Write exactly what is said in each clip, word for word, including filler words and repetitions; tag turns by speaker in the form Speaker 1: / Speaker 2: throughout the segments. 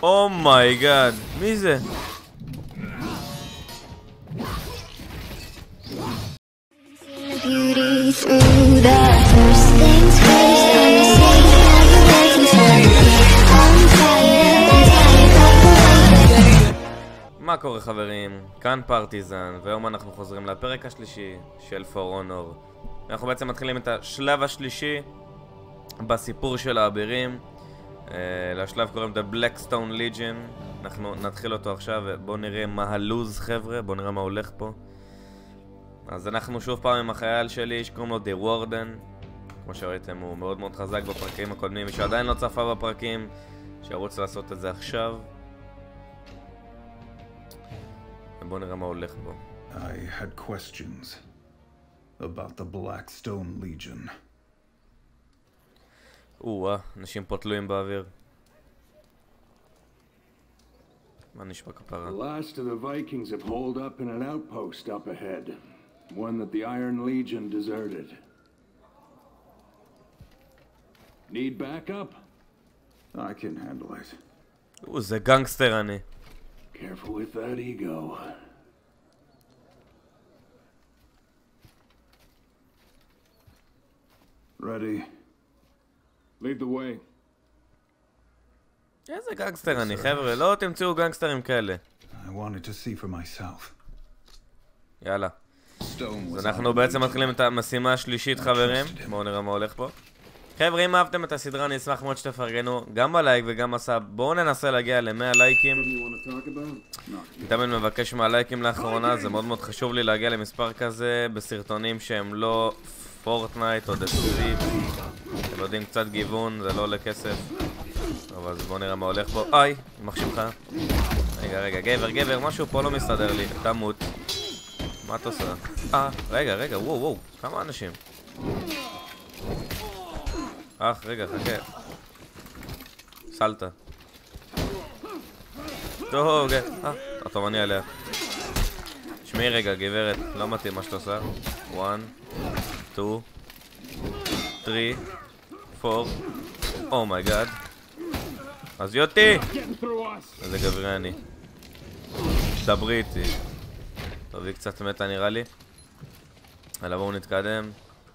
Speaker 1: אומייגאד, מי זה? מה קורה חברים? כאן פרטיזן, והיום אנחנו חוזרים לפרק השלישי של For Honor. אנחנו בעצם מתחילים את השלב השלישי בסיפור של האבירים. uh, לשלב קוראים The Blackstone Legion. אנחנו נתחיל אותו עכשיו ובואו נראה מה הלוז חבר'ה, בואו נראה מה הולך פה. אז אנחנו שוב פעם עם החייל שלי שקוראים לו The Warden. כמו שראיתם הוא מאוד מאוד חזק בפרקים הקודמים, מי שעדיין לא צפה בפרקים שירוץ לעשות את זה עכשיו. בואו נראה מה הולך בו.
Speaker 2: I had questions about the Blackstone Legion.
Speaker 1: או-אה, אנשים פה תלויים באוויר. מה נשמע כפרה?
Speaker 3: The last of the Vikings have holed up in an outpost up ahead. One that the Iron Legion deserted. Need backup?
Speaker 2: I can handle it.
Speaker 1: או, זה גנגסטר אני.
Speaker 3: Careful with that ego.
Speaker 2: Ready?
Speaker 3: Lead the way.
Speaker 1: איזה גנגסטר אני חבר'ה, לא תמצאו גנגסטרים כאלה.
Speaker 2: I wanted to see for myself.
Speaker 1: יאללה. אז אנחנו בעצם מתחילים את המשימה השלישית חברים. בואו נראה מה הולך פה. חבר'ה, אם אהבתם את הסדרה אני אשמח מאוד שתפרגנו גם בלייק וגם בסאב. בואו ננסה להגיע ל-מאה לייקים. אני תמיד מבקש מהלייקים לאחרונה, זה מאוד מאוד חשוב לי להגיע למספר כזה בסרטונים שהם לא פורטנייט או דסטיב. אתם יודעים, קצת גיוון, זה לא עולה כסף. אבל אז בואו נראה מה הולך פה. איי, יימח שמך. רגע, רגע, גבר, גבר, משהו פה לא מסתדר לי. תמות. מה אתה עושה? אה, רגע, רגע, וואו, וואו, כמה אנשים? אך, רגע, חכה. סלטה. טוב, אה, טוב, אני עליה. שמי רגע, גברת, לא מתאים מה שאתה עושה. one, two, three, four. אומייגאד. אז יוטי! איזה גברי אני. דברי איתי. טוב, היא קצת מתה נראה לי. אלא בואו נתקדם.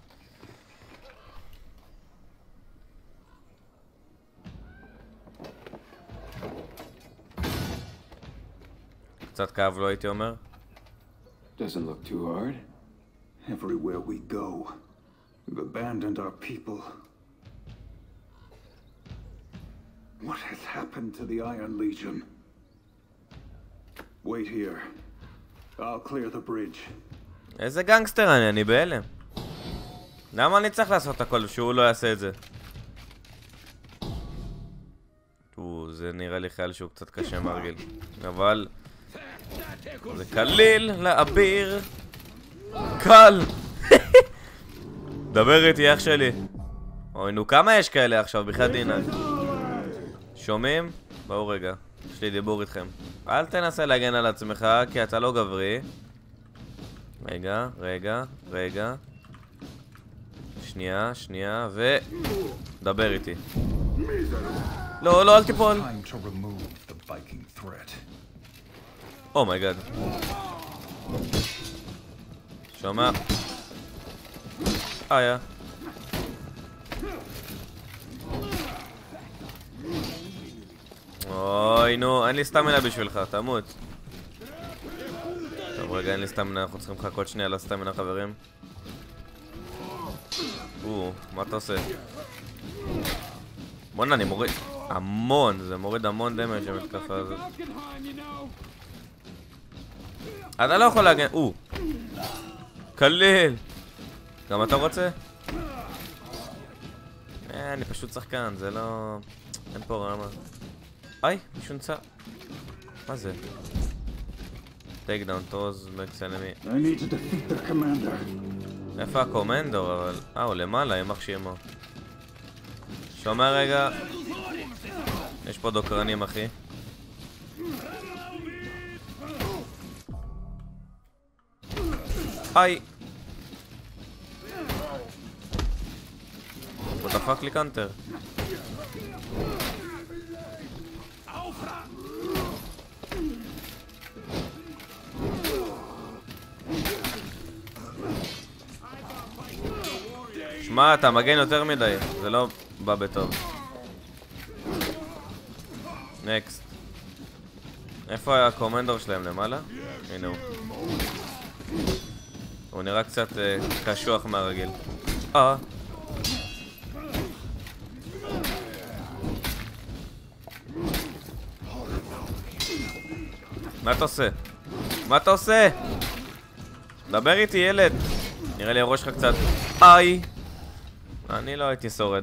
Speaker 1: קצת כאב לו הייתי אומר.
Speaker 3: Doesn't look too hard.
Speaker 2: Everywhere we go, we've abandoned our people. What has happened to the Iron Legion? Wait here. I'll clear the bridge.
Speaker 1: איזה גנגסטר אני, אני בהלם. למה אני צריך לעשות הכל שהוא לא יעשה את זה? או, זה נראה לי חייל שהוא קצת קשה מרגיל. אבל זה קליל לאביר. קל. דבר איתי אח שלי. אוי נו, כמה יש כאלה עכשיו בכלל דינה? שומעים? בואו רגע, יש לי דיבור איתכם. אל תנסה להגן על עצמך כי אתה לא גברי. רגע, רגע, רגע. שנייה, שנייה, ו... דבר איתי. לא, לא, אל תיפול. אומייגאד. שומע? איה. אוי נו, אין לי סטמינה בשבילך, תמות. טוב רגע, אין לי סטמינה, אנחנו צריכים לחכות שנייה לסטמינה חברים. או, מה אתה עושה? בוא'נה, אני מוריד המון, זה מוריד המון דמג' המתקפה הזאת. אתה לא יכול להגן, או קליל. גם אתה רוצה? אה, אני פשוט שחקן, זה לא... אין פה רמה. איי, מישהו נצא. מה זה? טייק דאון טוז, מקס אנמי. איפה הקומנדור אבל? אה, הוא למעלה, ימח שימו. שומע רגע. יש פה דוקרנים אחי. היי. הוא דפק לי קאנטר. שמע, אתה מגן יותר מדי, זה לא בא בטוב. נקסט. איפה הקומנדור שלהם למעלה? הנה הוא. הוא נראה קצת uh, קשוח מהרגיל. אה. מה אתה עושה? מה אתה עושה? דבר איתי ילד. נראה לי הראש שלך קצת... איי. אני לא הייתי שורד.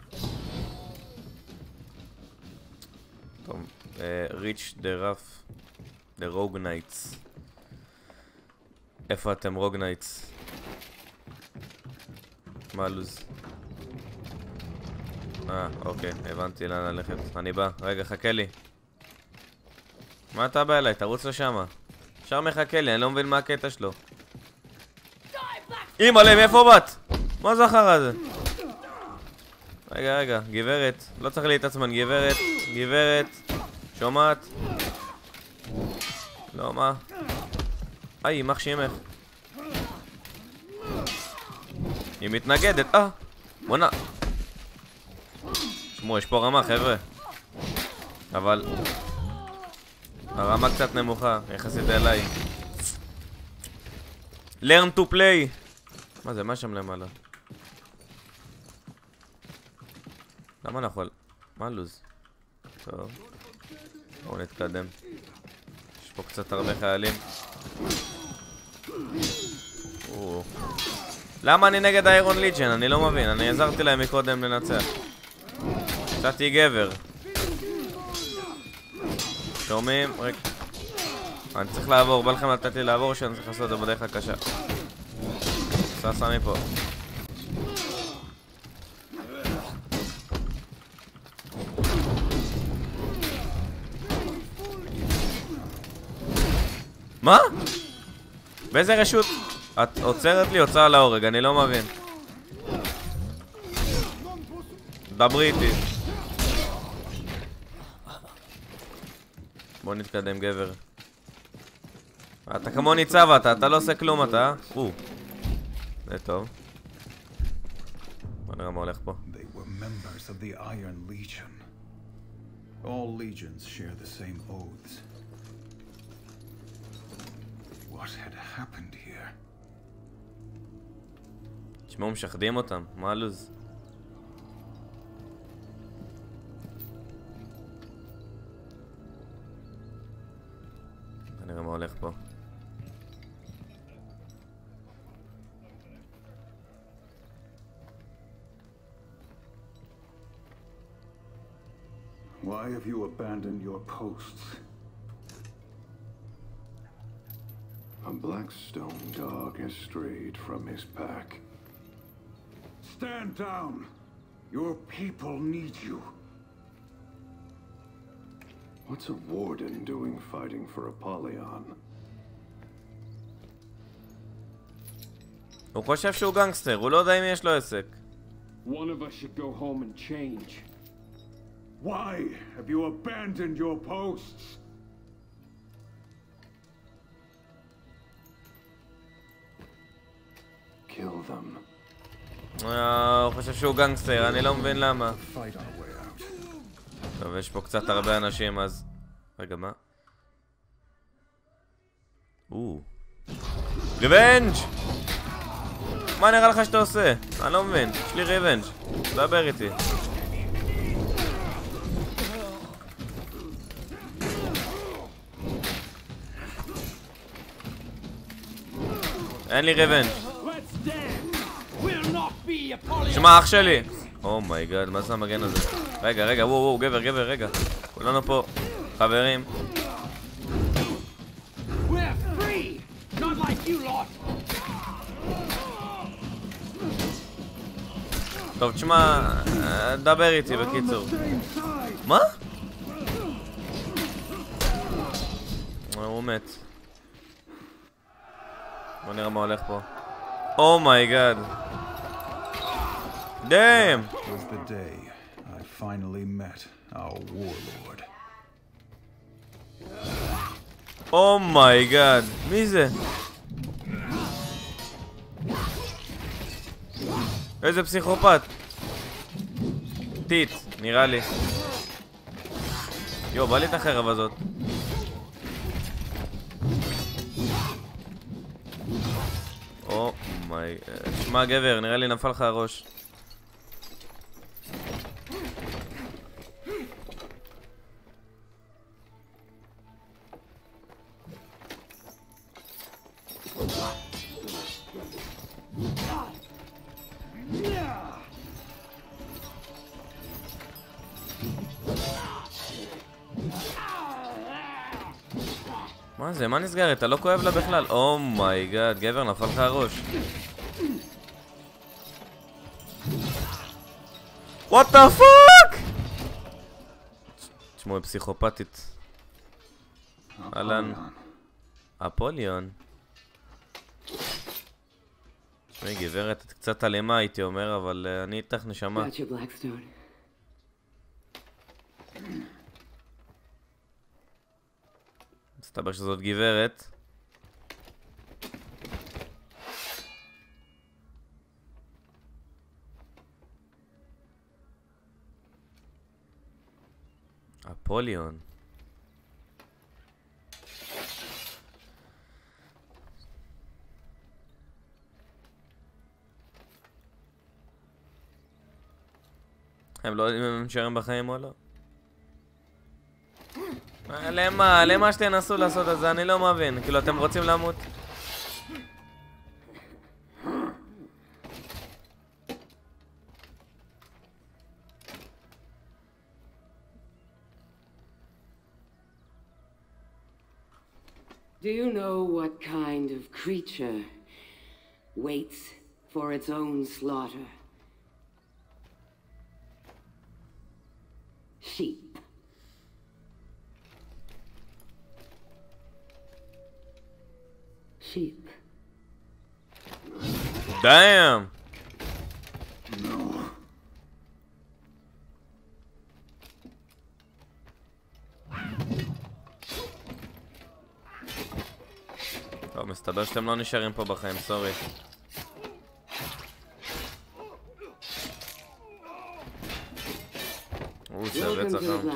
Speaker 1: טוב. Uh, reach the rough. The rogue knights. איפה אתם רוג נייטס? מה הלוז? אה, אוקיי, הבנתי לאן ללכת. אני בא, רגע, חכה לי. מה אתה בא אליי? תרוץ לשמה. אפשר מחכה לי, אני לא מבין מה הקטע שלו. אימא'לה, מאיפה באת? מה זה אחר הזה? רגע, רגע, גברת. לא צריך להתעצמן, גברת. גברת. שומעת? לא, מה? איי, יימח שימך. היא מתנגדת, אה! בוא'נה. תשמעו, יש פה רמה, חבר'ה. אבל... הרמה קצת נמוכה, יחסית אליי. learn to play! מה זה? מה שם למעלה? למה אני יכול? מה הלוז? טוב. בואו נתקדם. יש פה קצת הרבה חיילים. או. למה אני נגד האיירון ליג'ן? אני לא מבין. אני עזרתי להם מקודם לנצח. קצתי גבר. שומעים? רגע. אני צריך לעבור. בא לכם לתת לי לעבור שאני צריך לעשות את זה בדרך הקשה. סע מפה. מה? באיזה רשות? את עוצרת לי הוצאה להורג, אני לא מבין. דברי איתי. בוא נתקדם גבר. אתה כמו ניצב אתה, אתה לא עושה כלום אתה. או. זה טוב. בוא נראה מה הולך פה.
Speaker 2: They were members of the Iron Legion. All legions share the same oaths. What had happened here?
Speaker 1: תשמעו, משחדים אותם. מה הלוז? נראה מה הולך פה.
Speaker 2: Why have you abandoned your posts?
Speaker 3: A Blackstone dog has strayed from his pack.
Speaker 2: Stand down! Your people need you.
Speaker 3: What's a warden doing fighting for Apollyon?
Speaker 1: הוא חושב שהוא גנגסטר, הוא לא יודע אם יש לו עסק.
Speaker 3: One of us should go home and change.
Speaker 2: Why have you abandoned your posts?
Speaker 3: Kill them.
Speaker 1: הוא חושב שהוא גנגסטר, אני לא מבין למה.
Speaker 2: Fight our way out.
Speaker 1: טוב, יש פה קצת הרבה אנשים, אז... רגע, מה? או. ריבנג'! מה נראה לך שאתה עושה? אני לא מבין, יש לי ריבנג'. דבר איתי. אין לי ריבנג'. שמע, אח שלי! אומייגאד, מה זה המגן הזה? רגע, רגע, וואו, וואו, גבר, גבר, רגע. כולנו פה חברים. טוב, תשמע, דבר איתי בקיצור. מה? הוא מת. בוא נראה מה הולך פה. אומייגאד. Damn!
Speaker 2: It was the day I finally met our warlord.
Speaker 1: Oh my god, מי זה? איזה פסיכופת. טיט, נראה לי. יו, בא לי את החרב הזאת. או מיי... שמע גבר, נראה לי נפל לך הראש. מה זה? מה נסגר? אתה לא כואב לה בכלל? או מיי גאד, גבר, נפל לך הראש. וואט דה פאק! תשמעו, היא פסיכופתית. אהלן. אפוליון. תשמעי גברת, את קצת אלימה הייתי אומר, אבל uh, אני איתך נשמה. מסתבר שזאת גברת. אפוליון. הם לא יודעים אם הם נשארים בחיים או לא? למה? למה שתנסו לעשות את זה? אני לא מבין. כאילו אתם רוצים למות?
Speaker 4: Do you know what kind of creature waits for its own slaughter? Sheep. Sheep.
Speaker 1: Damn.
Speaker 2: No.
Speaker 1: טוב, מסתבר שאתם לא נשארים פה בחיים, סורי. או, זה רצח עם.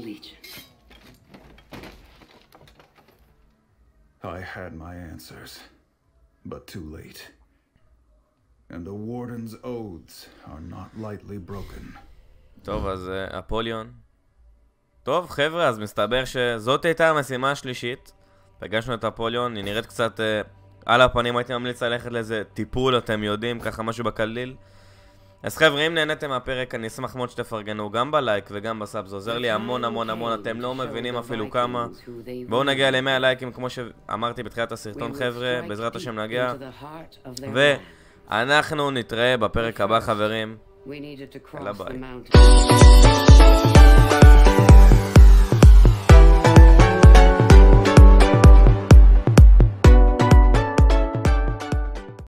Speaker 2: I had my answers, but too late. And the Warden's oaths are not lightly broken.
Speaker 1: טוב, אז אפוליון. טוב, חבר'ה, אז מסתבר שזאת הייתה המשימה השלישית. פגשנו את אפוליון, היא נראית קצת uh, על הפנים, הייתי ממליץ ללכת לאיזה טיפול, אתם יודעים, ככה משהו בקליל. אז חבר'ה, אם נהנתם מהפרק, אני אשמח מאוד שתפרגנו גם בלייק וגם בסאב, זה עוזר לי המון המון המון, אתם לא מבינים אפילו כמה. בואו נגיע ל-מאה לייקים כמו שאמרתי בתחילת הסרטון חבר'ה, בעזרת השם נגיע. ואנחנו נתראה בפרק הבא חברים. יאללה ביי.